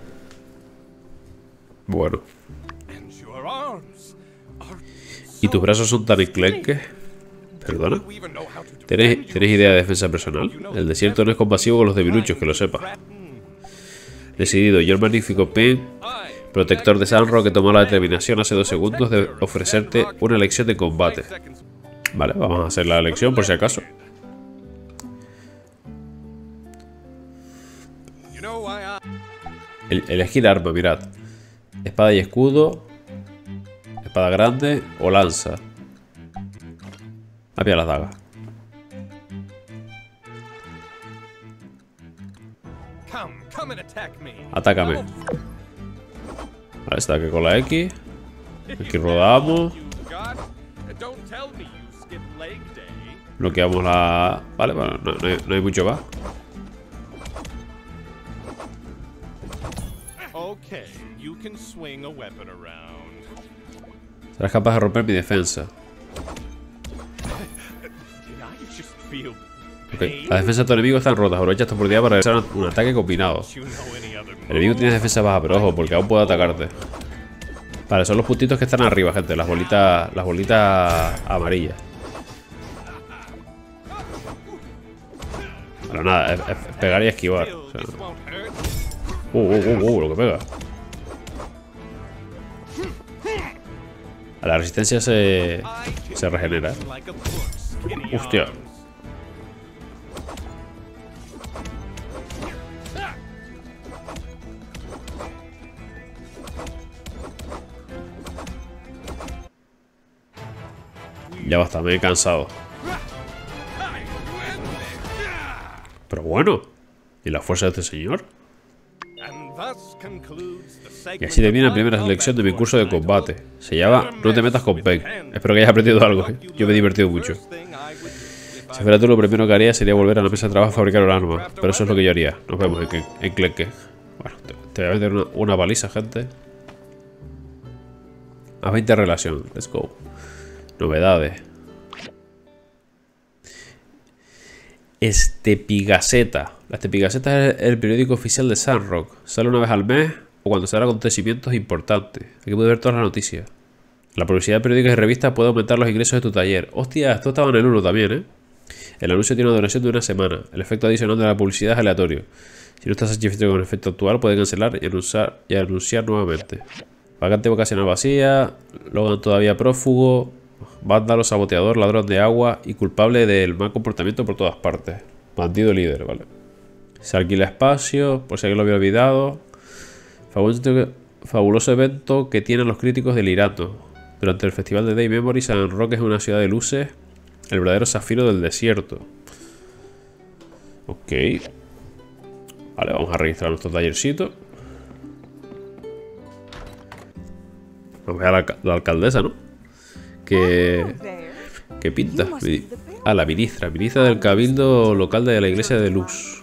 Bueno. ¿Y tus brazos son tan enclenques? ¿Perdona? ¿Tienes, ¿Tienes idea de defensa personal? El desierto no es compasivo con los debiluchos, que lo sepa. Decidido, yo el magnífico Pen, protector de Sandrock, que tomó la determinación hace dos segundos de ofrecerte una elección de combate. Vale, vamos a hacer la elección por si acaso. El, elegir arma, mirad. Espada y escudo, espada grande o lanza. Había las dagas. Atácame. Vale, está que con la X. Aquí rodamos. Bloqueamos la... Vale, bueno, no, no, hay, no hay mucho más. Serás capaz de romper mi defensa. Okay. Las defensas de tu enemigo están rotas. Aprovecha esta oportunidad para realizar un ataque combinado. El enemigo tiene defensa baja, pero ojo, porque aún puede atacarte. Vale, son los puntitos que están arriba, gente. Las bolitas, las bolitas amarillas. Bueno, nada, es, es pegar y esquivar. O sea, uh, uh, uh, uh, lo que pega. A la resistencia se, se regenera. Hostia. Ya basta, me he cansado. Pero bueno, ¿y la fuerza de este señor? Y así termina la primera selección de mi curso de combate. Se llama No te metas con Pen. Espero que hayas aprendido algo, ¿eh? Yo me he divertido mucho. Si fuera tú, lo primero que haría sería volver a la mesa de trabajo a fabricar un arma. Pero eso es lo que yo haría. Nos vemos en, en Clenque. Bueno, te, te voy a meter una, una paliza, gente. A veinte relación. Let's go. Novedades. Estepigaceta. La Estepigaceta es el periódico oficial de Sandrock. Sale una vez al mes o cuando se dan acontecimientos importantes. Aquí puedes ver todas las noticias. La publicidad de periódicos y revistas puede aumentar los ingresos de tu taller. Hostia, esto estaba en el uno también, ¿eh? El anuncio tiene una duración de una semana. El efecto adicional de la publicidad es aleatorio. Si no estás satisfecho con el efecto actual, puedes cancelar y anunciar, y anunciar nuevamente. Vacante vocacional vacía. Logan todavía prófugo. Vándalo, saboteador, ladrón de agua y culpable del mal comportamiento por todas partes. Bandido líder, vale. Se alquila espacio, por si alguien lo había olvidado. Fabuloso evento que tienen los críticos delirando. Durante el festival de Day Memory, Sandrock es una ciudad de luces. El verdadero zafiro del desierto. Ok. Vale, vamos a registrar nuestro tallercito. Vamos a ver a la, la alcaldesa, ¿no? Que, que pinta. Ah, la ministra. Ministra del Cabildo Local de la Iglesia de Luz.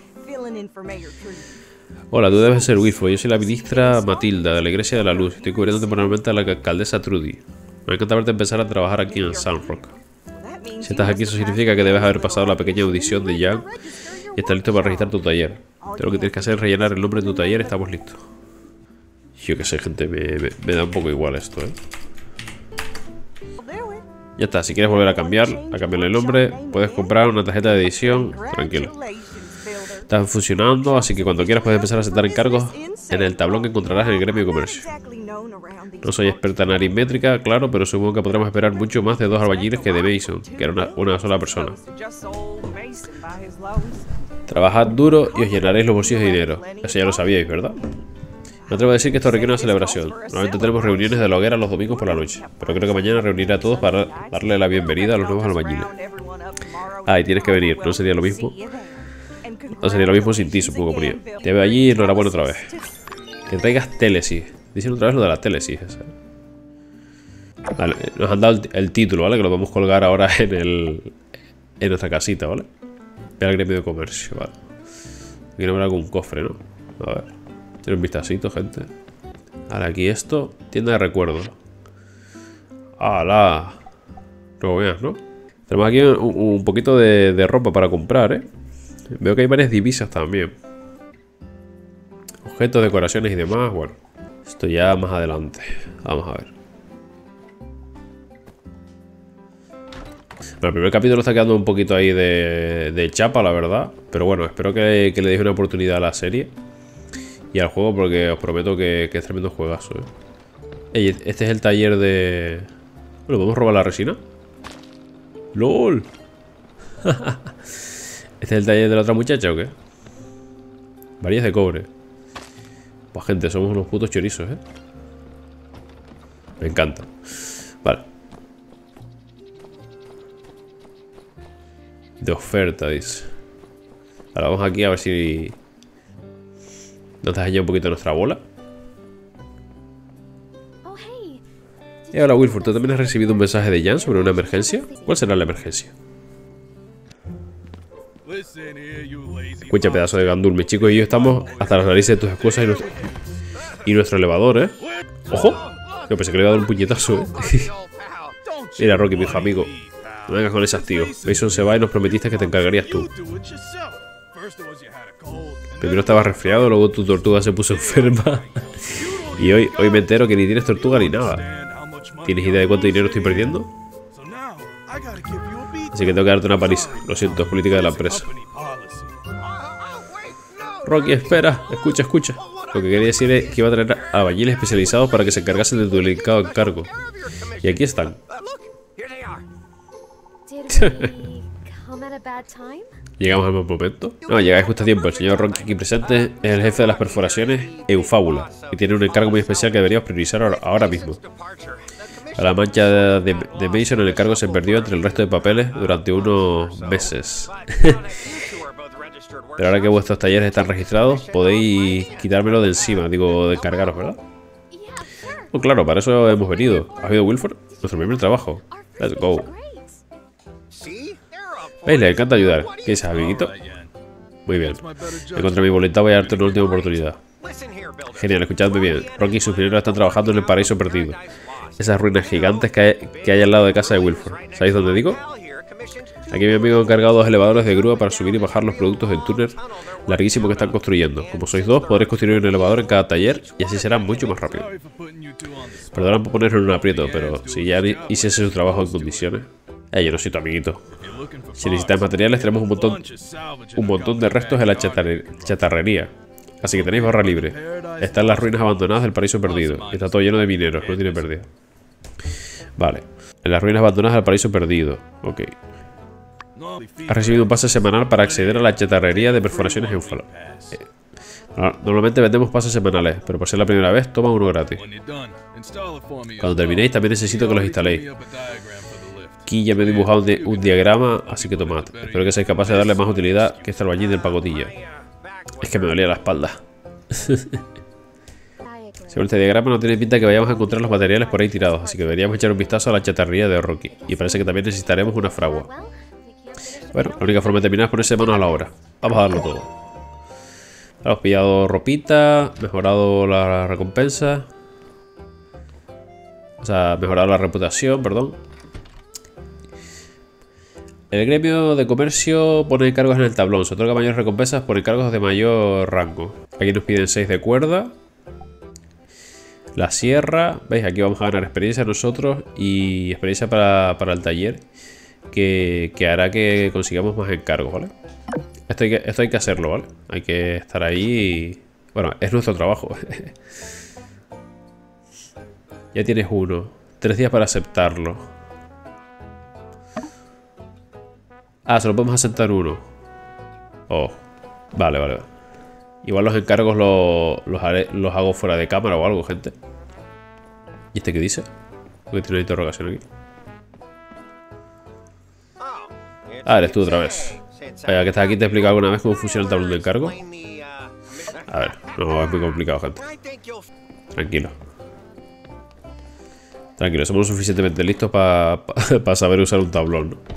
Hola, tú debes ser Wilfo. Yo soy la ministra Matilda de la Iglesia de la Luz. Estoy cubriendo temporalmente a la alcaldesa Trudy. Me encanta verte empezar a trabajar aquí en Sandrock. Si estás aquí, eso significa que debes haber pasado la pequeña audición de Jan y estás listo para registrar tu taller. Todo lo que tienes que hacer es rellenar el nombre de tu taller y estamos listos. Yo qué sé, gente, me, me, me da un poco igual esto, ¿eh? Ya está, si quieres volver a cambiar, a cambiarle el nombre, puedes comprar una tarjeta de edición, tranquilo. Están funcionando, así que cuando quieras puedes empezar a aceptar encargos en el tablón que encontrarás en el gremio de comercio. No soy experta en aritmética, claro, pero supongo que podremos esperar mucho más de dos albañiles que de Mason, que era una, una sola persona. Trabajad duro y os llenaréis los bolsillos de dinero. Eso ya lo sabíais, ¿verdad? Me atrevo a decir que esto requiere una celebración. Normalmente tenemos reuniones de la hoguera los domingos por la noche, pero creo que mañana reuniré a todos para darle la bienvenida a los nuevos albañiles. Ah, y tienes que venir, ¿no sería lo mismo? No sería lo mismo sin ti, supongo, ponía. Te veo allí y enhorabuena otra vez. Que traigas Télesis. Dicen otra vez lo de la Télesis esa. Vale, nos han dado el, el título, ¿vale? Que lo podemos colgar ahora en el en nuestra casita, ¿vale? Ve al gremio de comercio, vale. Aquí no habrá algún cofre, ¿no? A ver. Tiene un vistacito, gente. Ahora aquí esto. Tienda de recuerdos. ¡Hala! No veas, ¿no? Tenemos aquí un, un poquito de, de ropa para comprar, ¿eh? Veo que hay varias divisas también. Objetos, decoraciones y demás. Bueno, esto ya más adelante. Vamos a ver. Bueno, el primer capítulo está quedando un poquito ahí de, de chapa, la verdad. Pero bueno, espero que, que le deis una oportunidad a la serie y al juego, porque os prometo que, que es tremendo juegazo, ¿eh? Ey, este es el taller de... Bueno, ¿podemos robar la resina? ¡Lol! ¿Este es el taller de la otra muchacha o qué? Varillas de cobre. Pues gente, somos unos putos chorizos, ¿eh? Me encanta. Vale. De oferta, dice. Ahora vamos aquí a ver si nos deja ya un poquito nuestra bola. Y ahora, Wilford, ¿tú también has recibido un mensaje de Jan sobre una emergencia? ¿Cuál será la emergencia? Escucha, pedazo de gandul, mi chico y yo estamos hasta las narices de tus excusas y nuestro, y nuestro elevador, ¿eh? ¡Ojo! Yo pensé que le iba a dar un puñetazo, ¿eh? Mira, Rocky, mi hijo amigo. No vengas con esas, tío. Mason se va y nos prometiste que te encargarías tú. Primero estabas resfriado, luego tu tortuga se puso enferma. Y hoy, hoy me entero que ni tienes tortuga ni nada. ¿Tienes idea de cuánto dinero estoy perdiendo? Así que tengo que darte una paliza. Lo siento, es política de la empresa. Rocky, espera. Escucha, escucha. Lo que quería decir es que iba a traer a albañiles especializados para que se encargasen de tu delicado encargo. Y aquí están. ¿Llegamos al buen momento? No, llegáis justo a tiempo. El señor Rocky aquí presente es el jefe de las perforaciones Eufábula y tiene un encargo muy especial que deberíamos priorizar ahora, ahora mismo. A la mancha de, de, de Mason el encargo se perdió entre el resto de papeles durante unos meses. Pero ahora que vuestros talleres están registrados, podéis quitármelo de encima, digo, de encargaros, ¿verdad? Oh, claro, para eso hemos venido. ¿Has oído, Wilford? Nuestro primer trabajo. Let's go. ¿Veis? Le encanta ayudar. ¿Qué dices, amiguito? Muy bien. En contra de mi voluntad voy a darte una última oportunidad. Genial, escuchadme bien. Rocky y sus mineros están trabajando en el paraíso perdido. Esas ruinas gigantes que hay, que hay al lado de casa de Wilford. ¿Sabéis dónde digo? Aquí mi amigo ha encargado dos elevadores de grúa para subir y bajar los productos del túnel larguísimo que están construyendo. Como sois dos, podréis construir un elevador en cada taller y así será mucho más rápido. Perdonad por ponerlo en un aprieto, pero si ya hiciese su trabajo en condiciones... Eh, yo no soy tu amiguito. Si necesitáis materiales, tenemos un montón, un montón de restos en la chatarre, chatarrería. Así que tenéis barra libre. Están las ruinas abandonadas del paraíso perdido. Y está todo lleno de mineros, no tiene pérdida. Vale. En las ruinas abandonadas del paraíso perdido. Ok. Has recibido un pase semanal para acceder a la chatarrería de perforaciones Eufábula. Eh, normalmente vendemos pases semanales, pero por ser la primera vez, toma uno gratis. Cuando terminéis, también necesito que los instaléis. Aquí ya me he dibujado un, di un diagrama, así que tomad. Espero que seáis capaces de darle más utilidad que este albañil del pacotilla. Es que me dolía la espalda. Según este diagrama no tiene pinta que vayamos a encontrar los materiales por ahí tirados, así que deberíamos echar un vistazo a la chatarrería de Rocky. Y parece que también necesitaremos una fragua. Bueno, la única forma de terminar es ponerse manos a la obra. Vamos a darlo todo. Hemos pillado ropita, mejorado la recompensa. O sea, mejorado la reputación, perdón. El gremio de comercio pone encargos en el tablón. Se otorga mayores recompensas por encargos de mayor rango. Aquí nos piden seis de cuerda. La sierra. ¿Veis? Aquí vamos a ganar experiencia nosotros. Y experiencia para, para el taller. Que, que hará que consigamos más encargos, ¿vale? Esto hay, que, esto hay que hacerlo, ¿vale? Hay que estar ahí y... Bueno, es nuestro trabajo. Ya tienes uno. Tres días para aceptarlo. Ah, solo podemos aceptar uno. Oh, vale, vale. Igual los encargos los, los, haré, los hago fuera de cámara o algo, gente. ¿Y este qué dice? Porque tiene una interrogación aquí. Ah, eres tú otra vez. Vaya, que estás aquí, te he explicado alguna vez cómo funciona el tablón de encargo. A ver, no, es muy complicado, gente. Tranquilo. Tranquilo, somos lo suficientemente listos para pa, pa saber usar un tablón, ¿no?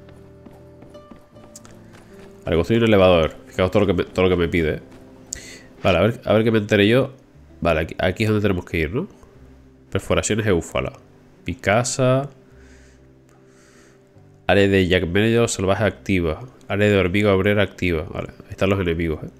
Vale, construir un elevador. Fijaos todo lo que me, todo lo que me pide. Vale, a ver, a ver qué me enteré yo. Vale, aquí, aquí es donde tenemos que ir, ¿no? Perforaciones Eufábula. Picasa. Área de Jack Medio salvaje activa. Área de hormiga obrera activa. Vale, ahí están los enemigos, ¿eh?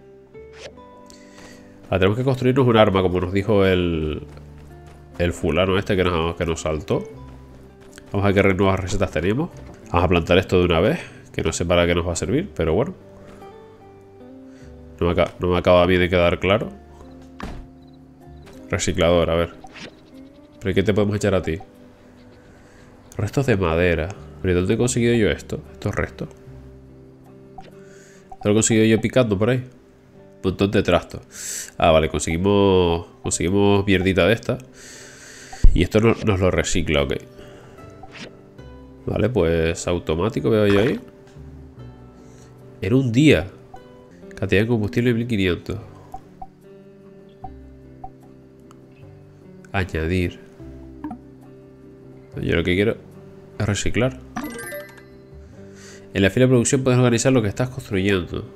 Ahora tenemos que construirnos un arma, como nos dijo el... El fulano este que nos, que nos saltó. Vamos a ver qué nuevas recetas tenemos. Vamos a plantar esto de una vez, que no sé para qué nos va a servir, pero bueno. No me acaba, no me acaba a mí de quedar claro. Reciclador, a ver. ¿Pero qué te podemos echar a ti? Restos de madera. ¿Pero dónde he conseguido yo esto? Estos restos. ¿Esto lo he conseguido yo picando por ahí? Un montón de trastos. Ah, vale, conseguimos Conseguimos mierdita de esta. Y esto no, nos lo recicla, ok. Vale, pues automático veo yo ahí. En un día. Cantidad de combustible mil quinientos. Añadir. Yo lo que quiero es reciclar. En la fila de producción puedes organizar lo que estás construyendo.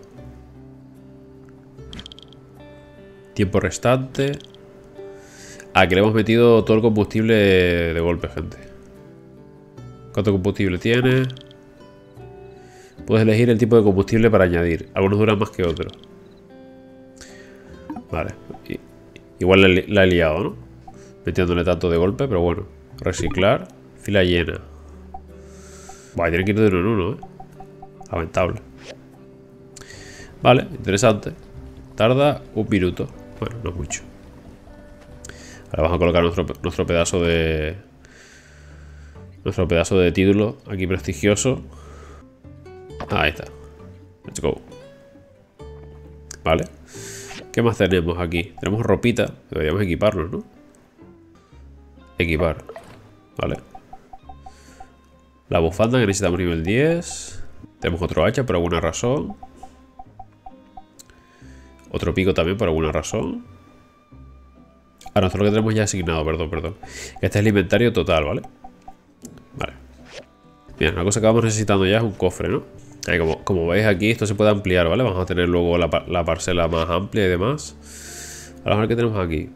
Tiempo restante. Ah, que le hemos metido todo el combustible de golpe, gente. ¿Cuánto combustible tiene? Puedes elegir el tipo de combustible para añadir. Algunos duran más que otros. Vale. Igual la, la he liado, ¿no? Metiéndole tanto de golpe, pero bueno. Reciclar. Fila llena. Vale, tiene que ir de uno en uno, ¿eh? Lamentable. Vale, interesante. Tarda un minuto. Bueno, no mucho. Ahora vamos a colocar nuestro, nuestro pedazo de... Nuestro pedazo de título aquí prestigioso. Ahí está. Let's go. Vale. ¿Qué más tenemos aquí? Tenemos ropita. Deberíamos equiparnos, ¿no? Equipar. Vale. La bufanda que necesitamos nivel diez. Tenemos otro hacha por alguna razón. Otro pico también por alguna razón. Ah, no, esto es lo que tenemos ya asignado, perdón, perdón. Este es el inventario total, ¿vale? Vale. Bien, una cosa que vamos necesitando ya es un cofre, ¿no? Ahí, como, como veis aquí, esto se puede ampliar, ¿vale? Vamos a tener luego la, la parcela más amplia y demás. Ahora a ver qué tenemos aquí.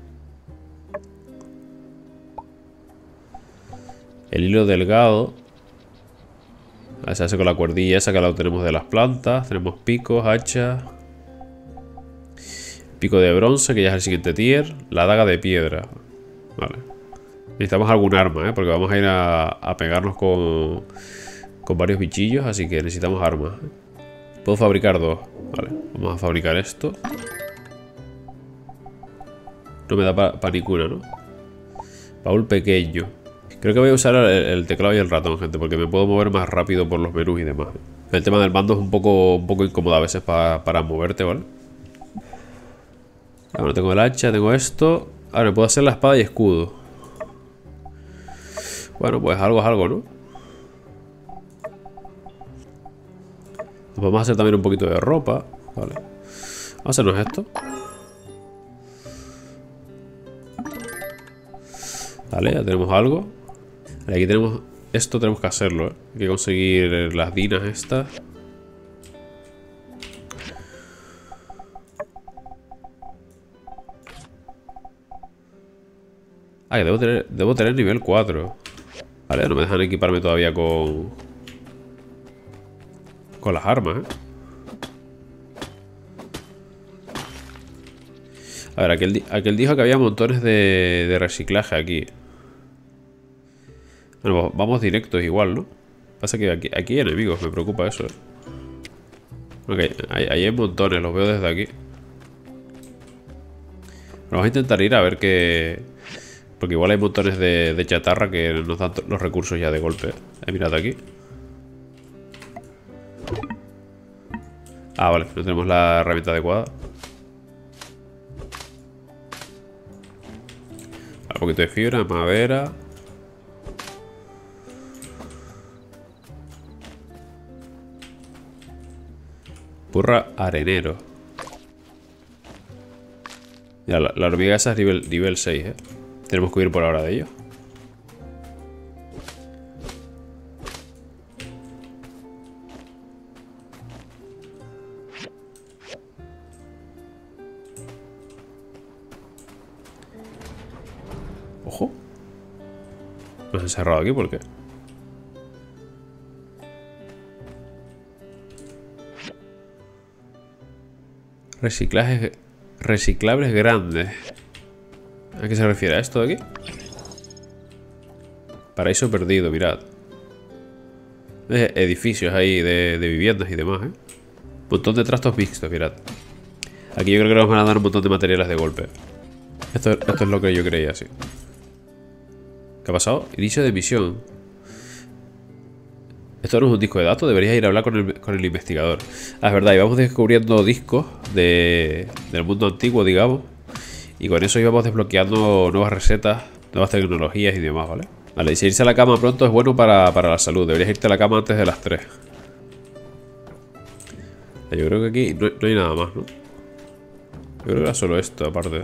El hilo delgado. Se hace con la cuerdilla esa que la obtenemos de las plantas. Tenemos picos, hachas. Pico de bronce, que ya es el siguiente tier. La daga de piedra. Vale. Necesitamos algún arma, ¿eh? Porque vamos a ir a, a pegarnos con, con varios bichillos. Así que necesitamos armas. Puedo fabricar dos. Vale, vamos a fabricar esto. No me da para pa ninguna, ¿no? Baúl pequeño. Creo que voy a usar el, el teclado y el ratón, gente, porque me puedo mover más rápido por los menús y demás. El tema del mando es un poco, un poco incómodo a veces pa, para moverte, ¿vale? Ahora tengo el hacha, tengo esto. Ahora me puedo hacer la espada y escudo. Bueno, pues algo es algo, ¿no? Nos vamos a hacer también un poquito de ropa. Vale. Vamos a hacernos esto. Vale, ya tenemos algo. Vale, aquí tenemos... Esto tenemos que hacerlo, ¿eh? Hay que conseguir las dinas estas. Ah, que debo tener, debo tener nivel cuatro. Vale, no me dejan equiparme todavía con... Con las armas, ¿eh? A ver, aquel, aquel dijo que había montones de, de reciclaje aquí. Bueno, vamos directos igual, ¿no? Pasa que aquí, aquí hay enemigos, me preocupa eso, ¿eh? Ok, ahí, ahí hay montones, los veo desde aquí. Vamos a intentar ir a ver qué... Porque igual hay montones de, de chatarra que nos dan los recursos ya de golpe. Eh, mirad aquí. Ah, vale, no tenemos la herramienta adecuada. Un poquito de fibra, madera. Burra arenero. Mira, la, la hormiga esa es nivel, nivel seis, eh. Tenemos que huir por ahora de ello. Ojo. Nos han encerrado aquí, ¿por qué? Reciclaje, reciclables grandes. ¿A qué se refiere a esto de aquí? Paraíso perdido, mirad. eh, edificios ahí de, de viviendas y demás, ¿eh? Un montón de trastos mixtos, mirad. Aquí yo creo que nos van a dar un montón de materiales de golpe. Esto, esto es lo que yo creía, sí. ¿Qué ha pasado? Inicio de misión. Esto no es un disco de datos, deberías ir a hablar con el, con el investigador. Ah, es verdad, íbamos descubriendo discos de, del mundo antiguo, digamos. Y con eso íbamos desbloqueando nuevas recetas, nuevas tecnologías y demás, ¿vale? Vale, y si irse a la cama pronto es bueno para, para la salud. Deberías irte a la cama antes de las tres. Yo creo que aquí no, no hay nada más, ¿no? Yo creo que era solo esto, aparte.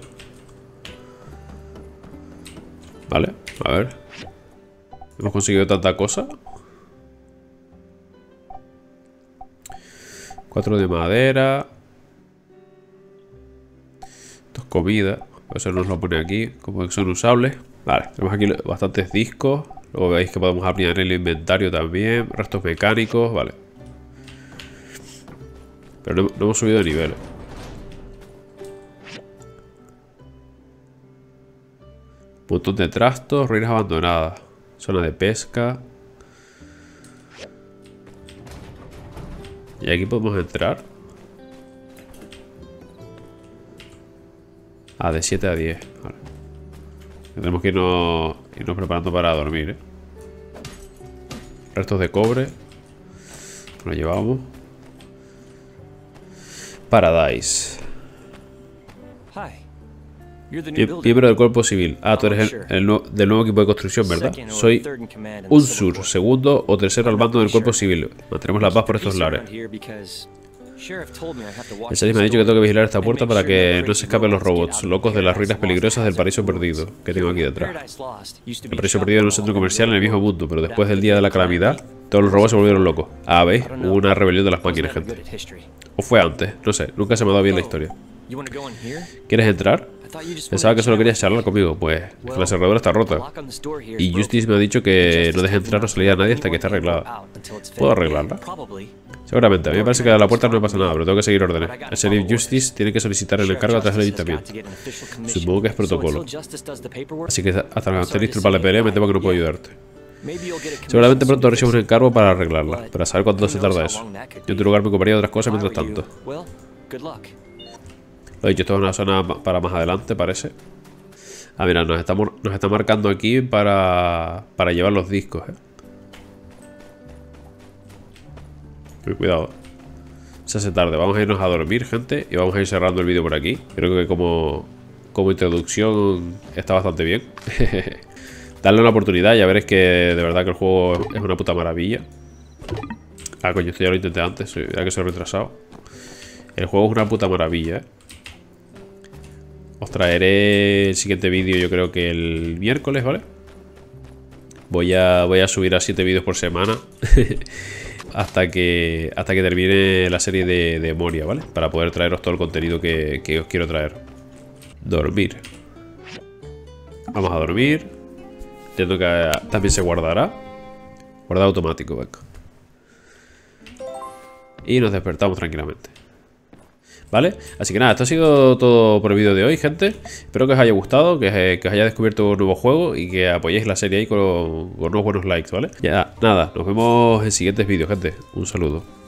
Vale, a ver. Hemos conseguido tanta cosa. Cuatro de madera. Esto es comida. Eso nos lo pone aquí, como que son usables. Vale, tenemos aquí bastantes discos. Luego veis que podemos ampliar el inventario también. Restos mecánicos, vale. Pero no, no hemos subido de nivel. Un montón de trastos, ruinas abandonadas. Zona de pesca. Y aquí podemos entrar. Ah, de siete a diez. Vale. Tendremos que irnos, irnos preparando para dormir, ¿eh? Restos de cobre. Lo llevamos. Paradise. Miembro del cuerpo civil. Ah, tú eres el, el no, del nuevo equipo de construcción, ¿verdad? Soy Unsur, segundo o tercero al mando del cuerpo civil. Mantenemos la paz por estos lares. El sheriff me ha dicho que tengo que vigilar esta puerta para que no se escapen los robots locos de las ruinas peligrosas del paraíso perdido que tengo aquí detrás. El paraíso perdido era un centro comercial en el viejo mundo, pero después del día de la calamidad, todos los robots se volvieron locos. Ah, ¿veis? Hubo una rebelión de las máquinas, gente. O fue antes, no sé, nunca se me ha dado bien la historia. ¿Quieres entrar? Pensaba que solo querías charlar conmigo, pues la cerradura está rota. Y Justice me ha dicho que no deje entrar o salir a nadie hasta que esté arreglada. ¿Puedo arreglarla? Seguramente, a mí me parece que a la puerta no me pasa nada, pero tengo que seguir órdenes. El sheriff Justice tiene que solicitar el encargo a través del ayuntamiento. Supongo que es protocolo. Así que hasta que esté listo el de pelea me temo que no puedo ayudarte. Seguramente pronto recibimos un encargo para arreglarla, para saber cuánto se tarda eso. Yo en tu lugar me ocuparía de otras cosas mientras tanto. Lo dicho, esto es una zona para más adelante, parece. Ah, mira, nos está, nos está marcando aquí para, para llevar los discos, eh. Cuidado. Se hace tarde. Vamos a irnos a dormir, gente. Y vamos a ir cerrando el vídeo por aquí. Creo que como, como introducción está bastante bien. Darle una oportunidad. Ya veréis que de verdad que el juego es una puta maravilla. Ah, coño, esto ya lo intenté antes. Ya que soy retrasado. El juego es una puta maravilla, eh. Os traeré el siguiente vídeo, yo creo que el miércoles, ¿vale? Voy a, voy a subir a siete vídeos por semana. hasta que hasta que termine la serie de, de Moria, ¿vale? Para poder traeros todo el contenido que, que os quiero traer. Dormir. Vamos a dormir. Entiendo que también se guardará. Guardar automático, venga. Y nos despertamos tranquilamente. ¿Vale? Así que nada, esto ha sido todo por el vídeo de hoy, gente. Espero que os haya gustado, que, que os haya descubierto un nuevo juego y que apoyéis la serie ahí con, con unos buenos likes, ¿vale? Ya, nada, nos vemos en siguientes vídeos, gente. Un saludo.